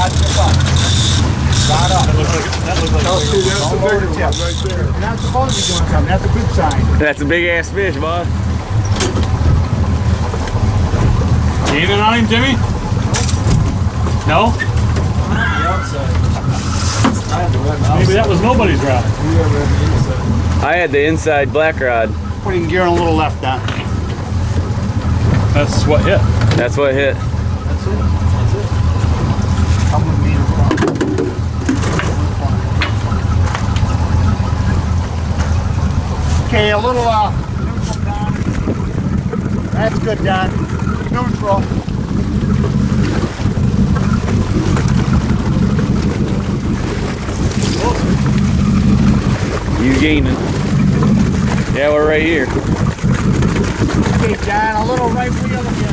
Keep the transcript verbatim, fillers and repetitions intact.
Got the buck. Got up. That looks like, that looks like oh, see, that's the bigger one right there. You're not supposed to be doing something. That's a good sign. That's a big ass fish, bud. Gaining on him, Jimmy? No? Maybe that was nobody's rod. I had the inside black rod. Putting gear on a little left on. That's what hit. That's what hit. That's it. That's it. Come with me in front. Okay, a little uh, neutral, Don. That's good, Don. Neutral. You gaining. Yeah, we're right here. Okay, John, a little right wheel again.